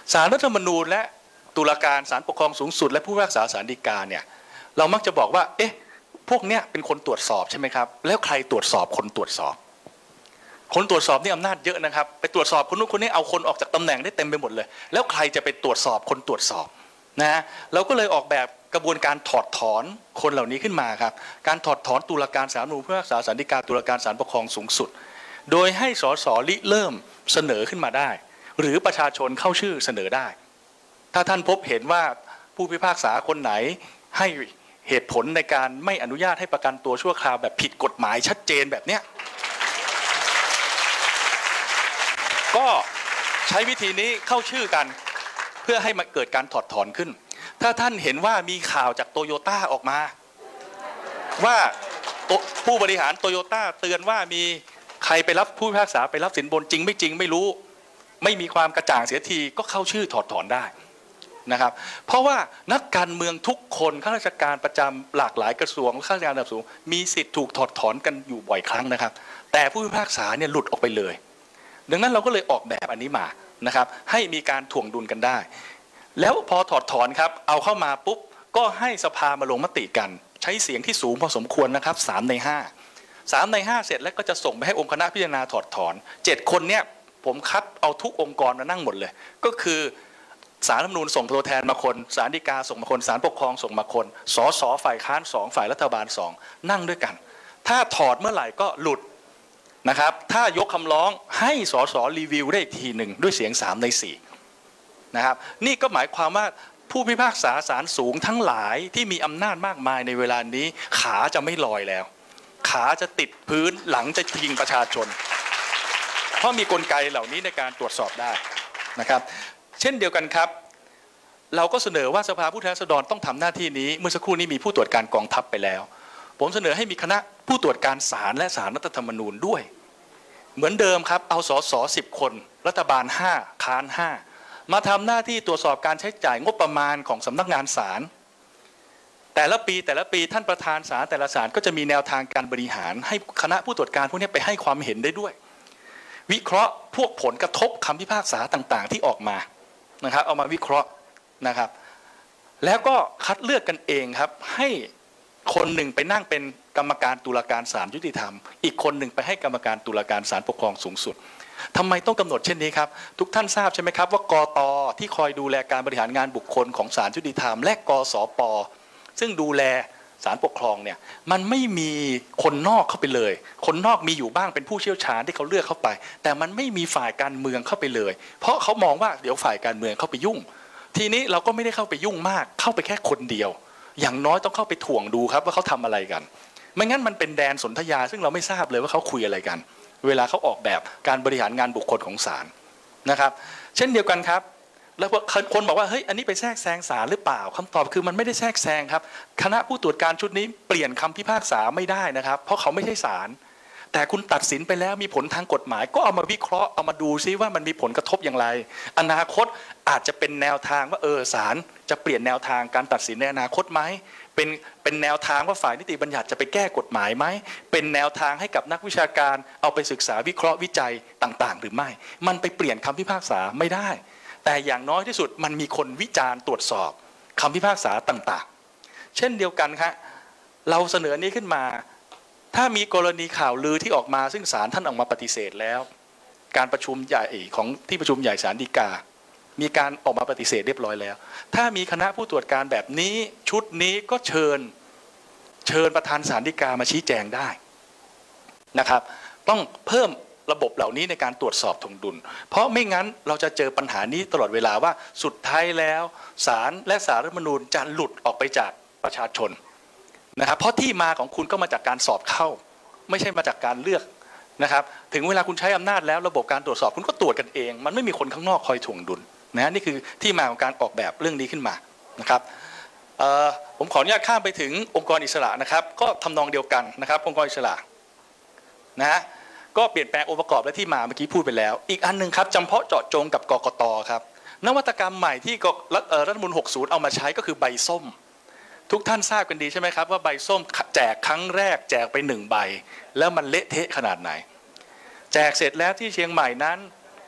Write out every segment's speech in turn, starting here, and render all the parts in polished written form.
ศาลรัฐธรรมนูญและตุลาการศาลปกครองสูงสุดและผู้พิพากษาศาลฎีกาเนี่ยเรามักจะบอกว่าเอ๊ะพวกเนี้ยเป็นคนตรวจสอบใช่ไหมครับแล้วใครตรวจสอบคนตรวจสอบคนตรวจสอบนี่อำนาจเยอะนะครับไปตรวจสอบคนนู้นคนนี้เอาคนออกจากตำแหน่งได้เต็มไปหมดเลยแล้วใครจะไปตรวจสอบคนตรวจสอบนะเราก็เลยออกแบบกระบวนการถอดถอนคนเหล่านี้ขึ้นมาครับการถอดถอนตุลาการศาลรัฐธรรมนูญผู้พิพากษาศาลฎีกาตุลาการศาลปกครองสูงสุดโดยให้สสริเริ่มเสนอขึ้นมาได้หรือประชาชนเข้าชื่อเสนอได้ถ้าท่านพบเห็นว่าผู้พิพากษาคนไหนให้เหตุผลในการไม่อนุญาตให้ประกันตัวชั่วคราวแบบผิดกฎหมายชัดเจนแบบเนี้ยก็ใช้วิธีนี้เข้าชื่อกันเพื่อให้มันเกิดการถอดถอนขึ้นถ้าท่านเห็นว่ามีข่าวจากโตโยต้าออกมาว่าผู้บริหารโตโยต้าเตือนว่ามีใครไปรับผู้พิพากษาไปรับสินบนจริงไม่จริงไม่รู้ไม่มีความกระจ่างเสียทีก็เข้าชื่อถอดถอนได้นะครับเพราะว่านักการเมืองทุกคนข้าราชการประจำหลากหลายกระทรวงข้าราชการระดับสูงมีสิทธิ์ถูกถอดถอนกันอยู่บ่อยครั้งนะครับแต่ผู้พิพากษาเนี่ยหลุดออกไปเลยดังนั้นเราก็เลยออกแบบอันนี้มานะครับให้มีการถ่วงดุลกันได้แล้วพอถอดถอนครับเอาเข้ามาปุ๊บก็ให้สภามาลงมติกันใช้เสียงที่สูงพอสมควรนะครับ3 ใน 5เสร็จแล้วก็จะส่งไปให้องค์คณะพิจารณาถอดถอน7 คนเนี่ยผมคัดเอาทุกองค์กรมานั่งหมดเลยก็คือศาลรัฐธรรมนูญส่งตัวแทนมาคนศาลฎีกาส่งมาคนศาลปกครองส่งมาคนสสฝ่ายค้าน2ฝ่ายรัฐบาล2นั่งด้วยกันถ้าถอดเมื่อไหร่ก็หลุดนะครับถ้ายกคำร้องให้สสรีวิวได้อีกทีหนึ่งด้วยเสียง3 ใน 4นะครับนี่ก็หมายความว่าผู้พิพากษาศาลสูงทั้งหลายที่มีอำนาจมากมายในเวลานี้ขาจะไม่ลอยแล้วขาจะติดพื้นหลังจะพิงประชาชนเพราะมีกลไกเหล่านี้ในการตรวจสอบได้นะครับเช่นเดียวกันครับเราก็เสนอว่าสภาผู้แทนราษฎรต้องทำหน้าที่นี้เมื่อสักครู่นี้มีผู้ตรวจการกองทัพไปแล้วผมเสนอให้มีคณะผู้ตรวจการศาลและศาลรัฐธรรมนูญด้วยเหมือนเดิมครับเอาสส10 คนรัฐบาล5ค้าน5มาทำหน้าที่ตรวจสอบการใช้จ่ายงบประมาณของสำนักงานศาลแต่ละปีท่านประธานศาลแต่ละศาลก็จะมีแนวทางการบริหารให้คณะผู้ตรวจการพวกนี้ไปให้ความเห็นได้ด้วยวิเคราะห์พวกผลกระทบคำพิพากษาต่างๆที่ออกมานะครับเอามาวิเคราะห์นะครับแล้วก็คัดเลือกกันเองครับให้คนหนึ่งไปนั่งเป็นกรรมการตุลาการศาลยุติธรรมอีกคนหนึ่งไปให้กรรมการตุลาการศาลปกครองสูงสุดทำไมต้องกำหนดเช่นนี้ครับทุกท่านทราบใช่ไหมครับว่ากต.ที่คอยดูแลการบริหารงานบุคคลของศาลยุติธรรมและกสป.ซึ่งดูแลศาลปกครองเนี่ยมันไม่มีคนนอกเข้าไปเลยคนนอกมีอยู่บ้างเป็นผู้เชี่ยวชาญที่เขาเลือกเข้าไปแต่มันไม่มีฝ่ายการเมืองเข้าไปเลยเพราะเขามองว่าเดี๋ยวฝ่ายการเมืองเข้าไปยุ่งทีนี้เราก็ไม่ได้เข้าไปยุ่งมากเข้าไปแค่คนเดียวอย่างน้อยต้องเข้าไปถ่วงดูครับว่าเขาทำอะไรกันไม่งั้นมันเป็นแดนสนธยาซึ่งเราไม่ทราบเลยว่าเขาคุยอะไรกันเวลาเขาออกแบบการบริหารงานบุคคลของศาลนะครับเช่นเดียวกันครับแล้วคนบอกว่าเฮ้ยอันนี้ไปแทรกแซงศาลหรือเปล่าคำตอบคือมันไม่ได้แทรกแซงครับคณะผู้ตรวจการชุดนี้เปลี่ยนคำพิพากษาไม่ได้นะครับเพราะเขาไม่ใช่ศาลแต่คุณตัดสินไปแล้วมีผลทางกฎหมายก็เอามาวิเคราะห์เอามาดูซิว่ามันมีผลกระทบอย่างไรอนาคตอาจจะเป็นแนวทางว่าศาลจะเปลี่ยนแนวทางการตัดสินในอนาคตไหมเป็นแนวทางว่าฝ่ายนิติบัญญัติจะไปแก้กฎหมายไหมเป็นแนวทางให้กับนักวิชาการเอาไปศึกษาวิเคราะห์วิจัยต่างๆหรือไม่มันไปเปลี่ยนคำพิพากษาไม่ได้แต่อย่างน้อยที่สุดมันมีคนวิจารณ์ตรวจสอบคำพิพากษาต่างๆเช่นเดียวกันครับเราเสนอนี้ขึ้นมาถ้ามีกรณีข่าวลือที่ออกมาซึ่งศาลท่านออกมาปฏิเสธแล้วการประชุมใหญ่ของที่ประชุมใหญ่ศาลฎีกามีการออกมาปฏิเสธเรียบร้อยแล้วถ้ามีคณะผู้ตรวจการแบบนี้ชุดนี้ก็เชิญประธานศาลฎีกามาชี้แจงได้นะครับต้องเพิ่มระบบเหล่านี้ในการตรวจสอบถ่วงดุลเพราะไม่งั้นเราจะเจอปัญหานี้ตลอดเวลาว่าสุดท้ายแล้วศาลและศาลรัฐธรรมนูญจะหลุดออกไปจากประชาชนนะครับเพราะที่มาของคุณก็มาจากการสอบเข้าไม่ใช่มาจากการเลือกนะครับถึงเวลาคุณใช้อำนาจแล้วระบบการตรวจสอบคุณก็ตรวจกันเองมันไม่มีคนข้างนอกคอยถ่วงดุลนะนี่คือที่มาของการออกแบบเรื่องนี้ขึ้นมานะครับผมขออนุญาตข้ามไปถึงองค์กรอิสระนะครับก็ทำนองเดียวกันนะครับองค์กรอิสระนะก็เปลี่ยนแปลงองค์ประกอบและที่มาเมื่อกี้พูดไปแล้วอีกอันนึงครับจำเพาะเจาะจงกับกกต.ครับนวัตกรรมใหม่ที่รัฐธรรมนูญ60เอามาใช้ก็คือใบส้มทุกท่านทราบกันดีใช่ไหมครับว่าใบส้มแจกครั้งแรกแจกไป1 ใบแล้วมันเละเทะขนาดไหนแจกเสร็จแล้วที่เชียงใหม่นั้น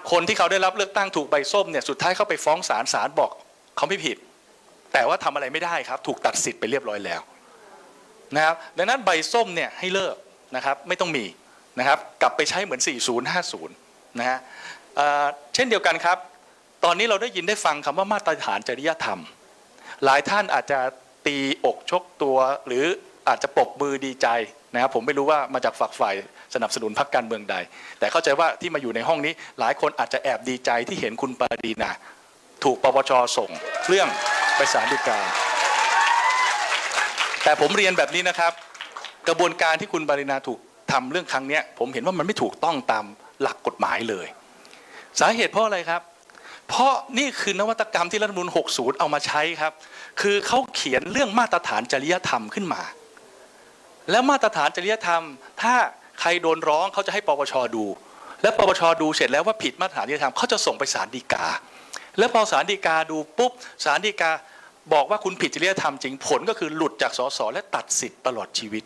คนที่เขาได้รับเลือกตั้งถูกใบส้มเนี่ยสุดท้ายเขาไปฟ้องศาลบอกเขาไม่ผิดแต่ว่าทำอะไรไม่ได้ครับถูกตัดสิทธิ์ไปเรียบร้อยแล้วนะครับดังนั้นใบส้มเนี่ยให้เลิกนะครับไม่ต้องมีนะครับกลับไปใช้เหมือน4050นะฮะเช่นเดียวกันครับตอนนี้เราได้ยินได้ฟังคำว่ามาตรฐานจริยธรรมหลายท่านอาจจะตีอกชกตัวหรืออาจจะปรบมือดีใจนะครับผมไม่รู้ว่ามาจากฝักฝ่ายสนับสนุนพรรคการเมืองใดแต่เข้าใจว่าที่มาอยู่ในห้องนี้หลายคนอาจจะแอบดีใจที่เห็นคุณปรีณาถูกปปช.ส่งเรื่องไปศาลฎีกาแต่ผมเรียนแบบนี้นะครับกระบวนการที่คุณปรีณาถูกทำเรื่องครั้งนี้ผมเห็นว่ามันไม่ถูกต้องตามหลักกฎหมายเลยสาเหตุเพราะอะไรครับเพราะนี่คือนวัตกรรมที่รัฐธรรมนูญ60เอามาใช้ครับคือเขาเขียนเรื่องมาตรฐานจริยธรรมขึ้นมาแล้วมาตรฐานจริยธรรมถ้าใครโดนร้องเขาจะให้ปปช.ดูและปปช.ดูเสร็จแล้วว่าผิดมาตรฐานจริยธรรมเขาจะส่งไปศาลฎีกาแล้วพอศาลฎีกาดูปุ๊บศาลฎีกาบอกว่าคุณผิดจริยธรรมจริงผลก็คือหลุดจากสสและตัดสิทธิ์ตลอดชีวิต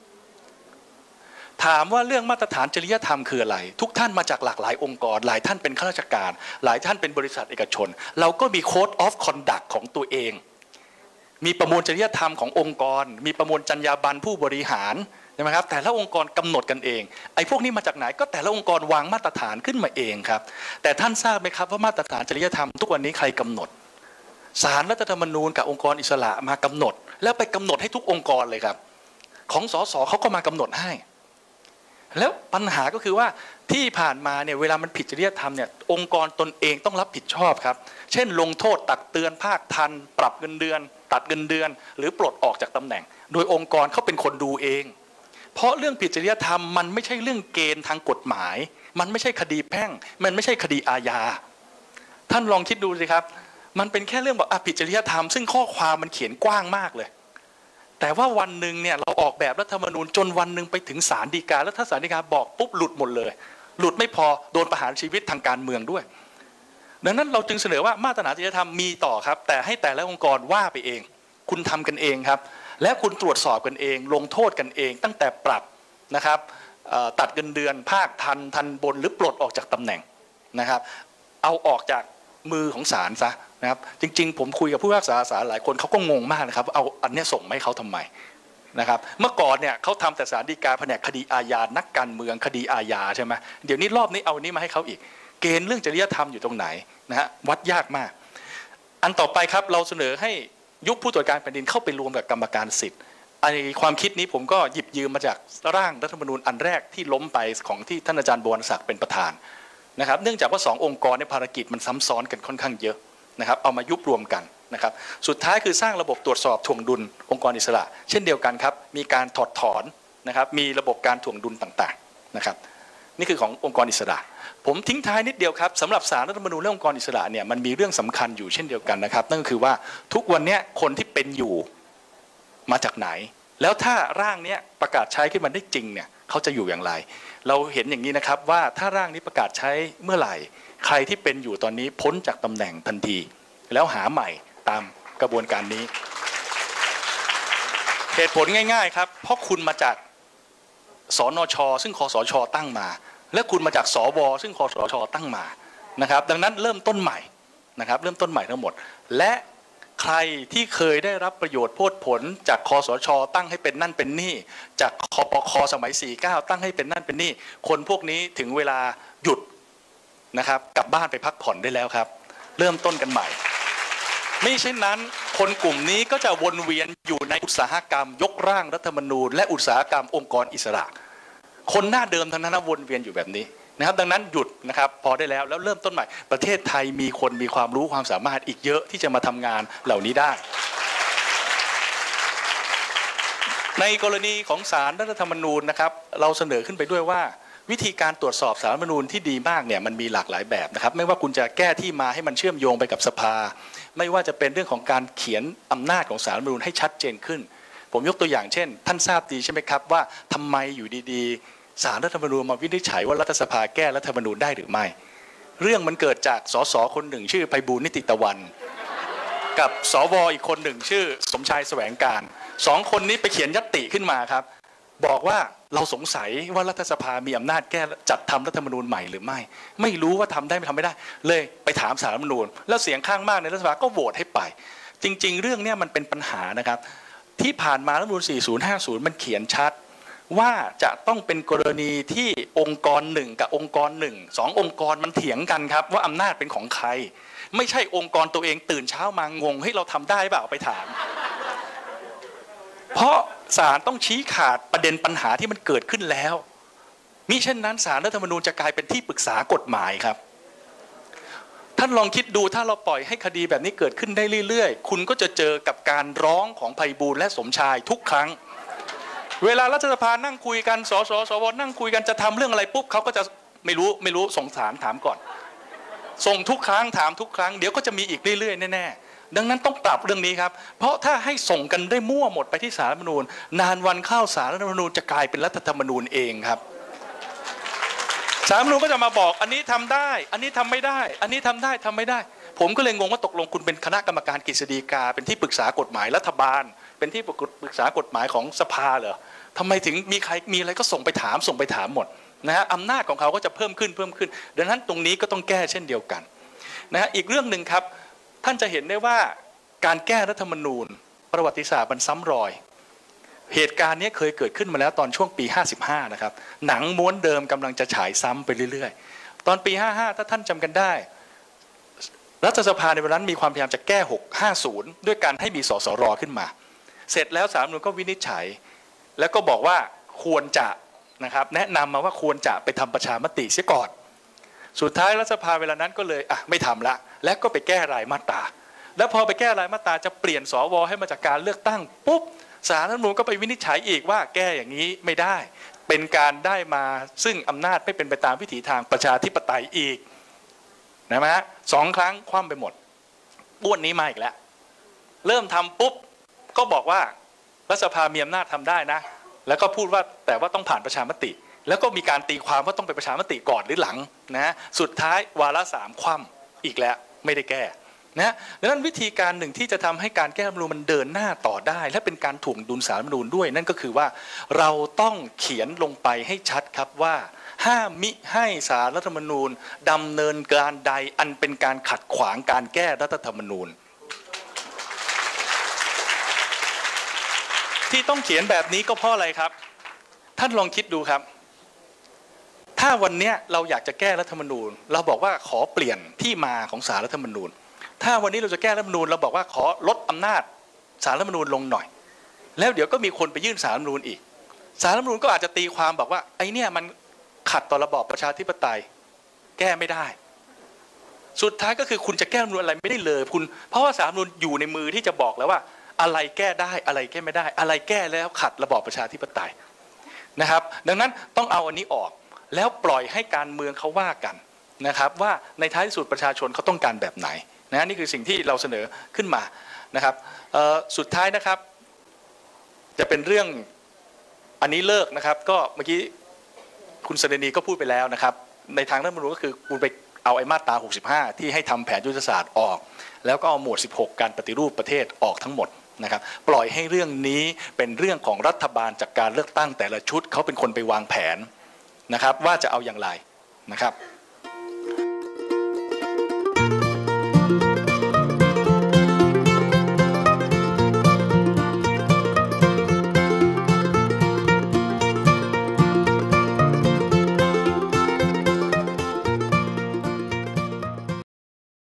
ถามว่าเรื่องมาตรฐานจริยธรรมคืออะไรทุกท่านมาจากหลากหลายองค์กรหลายท่านเป็นข้าราชการหลายท่านเป็นบริษัทเอกชนเราก็มี Code of Conduct ของตัวเองมีประมวลจริยธรรมขององค์กรมีประมวลจรรยาบรรณผู้บริหารใช่ไหมครับแต่ละองค์กรกำหนดกันเองไอ้พวกนี้มาจากไหนก็แต่ละองค์กรวางมาตรฐานขึ้นมาเองครับแต่ท่านทราบไหมครับว่ามาตรฐานจริยธรรมทุกวันนี้ใครกำหนดศาลรัฐธรรมนูญกับองค์กรอิสระมากำหนดแล้วไปกำหนดให้ทุกองค์กรเลยครับของสสเขาก็มากำหนดให้แล้วปัญหาก็คือว่าที่ผ่านมาเนี่ยเวลามันผิดจริยธรรมเนี่ยองค์กรตนเองต้องรับผิดชอบครับเช่นลงโทษตักเตือนภาคทันปรับเงินเดือนตัดเงินเดือนหรือปลดออกจากตำแหน่งโดยองค์กรเขาเป็นคนดูเองเพราะเรื่องผิดจริยธรรมมันไม่ใช่เรื่องเกณฑ์ทางกฎหมายมันไม่ใช่คดีแพ่งมันไม่ใช่คดีอาญาท่านลองคิดดูสิครับมันเป็นแค่เรื่องบอกผิดจริยธรรมซึ่งข้อความมันเขียนกว้างมากเลยแต่ว่าวันหนึ่งเนี่ยเราออกแบบรัฐธรรมนูญจนวันหนึ่งไปถึงศาลฎีกาแล้วถ้าศาลฎีกาบอกปุ๊บหลุดหมดเลยหลุดไม่พอโดนประหารชีวิตทางการเมืองด้วยดังนั้นเราจึงเสนอว่ามาตรฐานจริยธรรมมีต่อครับแต่ให้แต่ละองค์กรว่าไปเองคุณทำกันเองครับและคุณตรวจสอบกันเองลงโทษกันเองตั้งแต่ปรับนะครับตัดเงินเดือนภาคทันบนหรือปลดออกจากตำแหน่งนะครับเอาออกจากมือของศาลซะนะครับจริงๆผมคุยกับผู้พิพากษาศาลหลายคนเขาก็งงมากนะครับเอาอันนี้ส่งให้เขาทำไมนะครับเมื่อก่อนเนี่ยเขาทำแต่ศาลฎีกาแผนกคดีอาญานักการเมืองคดีอาญาใช่ไหมเดี๋ยวนี้รอบนี้เอาอันนี้มาให้เขาอีกเกณฑ์เรื่องจริยธรรมอยู่ตรงไหนนะฮะวัดยากมากอันต่อไปครับเราเสนอให้ยุบผู้ตรวจการแผ่นดินเข้าไปรวมกับกรรมการสิทธิ์ไอความคิดนี้ผมก็หยิบยืมมาจากร่างรัฐธรรมนูญอันแรกที่ล้มไปของที่ท่านอาจารย์บวรศักดิ์เป็นประธานนะครับเนื่องจากว่า2องค์กรในภารกิจมันซ้ำซ้อนกันค่อนข้างเยอะนะครับเอามายุบรวมกันนะครับสุดท้ายคือสร้างระบบตรวจสอบถ่วงดุลองค์กรอิสระเช่นเดียวกันครับมีการถอดถอนนะครับมีระบบการถ่วงดุลต่างๆนะครับนี่คือขององค์กรอิสระผมทิ้งท้ายนิดเดียวครับสำหรับศาลรัฐธรรมนูญและองค์กรอิสระเนี่ยมันมีเรื่องสำคัญอยู่เช่นเดียวกันนะครับนั่นก็คือว่าทุกวันนี้คนที่เป็นอยู่มาจากไหนแล้วถ้าร่างนี้ประกาศใช้ขึ้นมาได้จริงเนี่ยเขาจะอยู่อย่างไรเราเห็นอย่างนี้นะครับว่าถ้าร่างนี้ประกาศใช้เมื่อไหร่ใครที่เป็นอยู่ตอนนี้พ้นจากตำแหน่งทันทีแล้วหาใหม่ตามกระบวนการนี้เหตุผลง่ายๆครับเพราะคุณมาจากสนช.ซึ่งคสช.ตั้งมาและคุณมาจากสว.ซึ่งคสช.ตั้งมานะครับดังนั้นเริ่มต้นใหม่นะครับเริ่มต้นใหม่ทั้งหมดและใครที่เคยได้รับประโยชน์โพดผลจากคสช.ตั้งให้เป็นนั่นเป็นนี่จากคปค.สมัย49ตั้งให้เป็นนั่นเป็นนี่คนพวกนี้ถึงเวลาหยุดนะครับกลับบ้านไปพักผ่อนได้แล้วครับเริ่มต้นกันใหม่ไม่เช่นนั้นคนกลุ่มนี้ก็จะวนเวียนอยู่ในอุตสาหกรรมยกร่างรัฐธรรมนูญและอุตสาหกรรมองค์กรอิสระคนหน้าเดิมทั้งนั้นวนเวียนอยู่แบบนี้นะครับดังนั้นหยุดนะครับพอได้แล้วเริ่มต้นใหม่ประเทศไทยมีคนมีความรู้ความสามารถอีกเยอะที่จะมาทำงานเหล่านี้ได้ในกรณีของศาลรัฐธรรมนูญนะครับเราเสนอขึ้นไปด้วยว่าวิธีการตรวจสอบศาลรัฐธรรมนูญที่ดีมากเนี่ยมันมีหลากหลายแบบนะครับไม่ว่าคุณจะแก้ที่มาให้มันเชื่อมโยงไปกับสภาไม่ว่าจะเป็นเรื่องของการเขียนอำนาจของศาลรัฐธรรมนูญให้ชัดเจนขึ้นผมยกตัวอย่างเช่นท่านทราบดีใช่ไหมครับว่าทำไมอยู่ดีๆศาลรัฐธรรมนูญมาวินิจฉัยว่ารัฐสภาแก้รัฐธรรมนูญได้หรือไม่เรื่องมันเกิดจากสสคนหนึ่งชื่อไพบูลย์นิติตะวันกับสวอีกคนหนึ่งชื่อสมชายแสวงการ2คนนี้ไปเขียนญัตติขึ้นมาครับบอกว่าเราสงสัยว่ารัฐสภามีอำนาจแก้จัดทำรัฐธรรมนูญใหม่หรือไม่รู้ว่าทำได้ไม่ทำไม่ได้เลยไปถามศาลรัฐธรรมนูญแล้วเสียงข้างมากในรัฐสภาก็โหวตให้ไปจริงๆเรื่องนี้มันเป็นปัญหานะครับที่ผ่านมารัฐธรรมนูญ 4050 มันเขียนชัดว่าจะต้องเป็นกรณีที่องค์กรหนึ่งกับองค์กรหนึ่งสององค์กรมันเถียงกันครับว่าอำนาจเป็นของใครไม่ใช่องค์กรตัวเองตื่นเช้ามางงให้เราทำได้เปล่าไปถามเพราะศาลต้องชี้ขาดประเด็นปัญหาที่มันเกิดขึ้นแล้วมิเช่นนั้นศาลรัฐธรรมนูญจะกลายเป็นที่ปรึกษากฎหมายครับท่านลองคิดดูถ้าเราปล่อยให้คดีแบบนี้เกิดขึ้นได้เรื่อยๆคุณก็จะเจอกับการร้องของไพบูลย์และสมชายทุกครั้งเวลารัฐสภานั่งคุยกันสสสวนั่งคุยกันจะทำเรื่องอะไรปุ๊บเขาก็จะไม่รู้ส่งศาลถามก่อนส่งทุกครั้งถามทุกครั้งเดี๋ยวก็จะมีอีกเรื่อยๆแน่ๆดังนั้นต้องปรับเรื่องนี้ครับเพราะถ้าให้ส่งกันได้มั่วหมดไปที่ศาลรัฐธรรมนูญนานวันเข้าศาลรัฐธรรมนูญจะกลายเป็นรัฐธรรมนูญเองครับศาลรัฐธรรมนูญก็จะมาบอกอันนี้ทำได้อันนี้ทำไม่ได้อันนี้ทำได้ทำไม่ได้ผมก็เลยงงว่าตกลงคุณเป็นคณะกรรมการกฤษฎีกาเป็นที่ปรึกษากฎหมายรัฐบาลเป็นที่ปรึกษากฎหมายของสภาเหรอทำไมถึงมีใครมีอะไรก็ส่งไปถามหมดนะฮะอำนาจของเขาก็จะเพิ่มขึ้นดังนั้นตรงนี้ก็ต้องแก้เช่นเดียวกันนะฮะอีกเรื่องหนึ่งครับท่านจะเห็นได้ว่าการแก้รัฐธรรมนูญประวัติศาสตร์มันซ้ำรอยเหตุการณ์นี้เคยเกิดขึ้นมาแล้วตอนช่วงปี55นะครับหนังม้วนเดิมกำลังจะฉายซ้ำไปเรื่อยๆตอนปี55ถ้าท่านจำกันได้รัฐสภาในวันนั้นมีความพยายามจะแก้650ด้วยการให้มีสสรขึ้นมาเสร็จแล้วศาลรัฐธรรมนูญก็วินิจฉัยแล้วก็บอกว่าควรจะนะครับแนะนำมาว่าควรจะไปทำประชามติเสียก่อนสุดท้ายรัฐสภาเวลานั้นก็เลยไม่ทำละและก็ไปแก้รายมาตราแล้วพอไปแก้รายมาตราจะเปลี่ยนสวให้มาจากการเลือกตั้งปุ๊บศาลรัฐธรรมนูญก็ไปวินิจฉัยอีกว่าแก้อย่างนี้ไม่ได้เป็นการได้มาซึ่งอำนาจไม่เป็นไปตามวิถีทางประชาธิปไตยอีกนะฮะ2 ครั้งคว่ำไปหมดบ้วนนี้มาอีกแล้วเริ่มทำปุ๊บก็บอกว่ารัฐสภามีอำนาจทำได้นะแล้วก็พูดว่าแต่ว่าต้องผ่านประชามติแล้วก็มีการตีความว่าต้องไปประชามติก่อนหรือหลังนะสุดท้ายวาระ3คว่ำอีกแล้วไม่ได้แก้นะดังนั้นวิธีการหนึ่งที่จะทำให้การแก้รัฐธรรมนูญมันเดินหน้าต่อได้และเป็นการถ่วงดุลศาลรัฐธรรมนูญด้วยนั่นก็คือว่าเราต้องเขียนลงไปให้ชัดครับว่าห้ามมิให้ศาลรัฐธรรมนูญดำเนินการใดอันเป็นการขัดขวางการแก้รัฐธรรมนูญที่ต้องเขียนแบบนี้ก็เพราะอะไรครับท่านลองคิดดูครับถ้าวันนี้เราอยากจะแก้รัฐธรรมนูญเราบอกว่าขอเปลี่ยนที่มาของศาลรัฐธรรมนูญถ้าวันนี้เราจะแก้รัฐธรรมนูญเราบอกว่าขอลดอำนาจศาลรัฐธรรมนูญลงหน่อยแล้วเดี๋ยวก็มีคนไปยื่นศาลรัฐธรรมนูญอีกศาลรัฐธรรมนูญก็อาจจะตีความบอกว่าไอ้เนี่ยมันขัดต่อระบอบประชาธิปไตยแก้ไม่ได้สุดท้ายก็คือคุณจะแก้รัฐธรรมนูญอะไรไม่ได้เลยคุณเพราะว่าศาลรัฐธรรมนูญอยู่ในมือที่จะบอกแล้วว่าอะไรแก้ได้อะไรแก้ไม่ได้อะไรแก้แล้วขัดระบอบประชาธิปไตยนะครับดังนั้นต้องเอาอันนี้ออกแล้วปล่อยให้การเมืองเขาว่ากันนะครับว่าในท้ายที่สุดประชาชนเขาต้องการแบบไหนนะนี่คือสิ่งที่เราเสนอขึ้นมานะครับสุดท้ายนะครับจะเป็นเรื่องอันนี้เลิกนะครับก็เมื่อกี้คุณเสรีก็พูดไปแล้วนะครับในทางรัฐธรรมนูญก็คือคุณไปเอาไอ้มาตรา65ที่ให้ทำแผนยุทธศาสตร์ออกแล้วก็เอาหมวด16การปฏิรูปประเทศออกทั้งหมดนะครับปล่อยให้เรื่องนี้เป็นเรื่องของรัฐบาลจากการเลือกตั้งแต่ละชุดเขาเป็นคนไปวางแผนนะครับว่าจะเอาอย่างไรนะครับ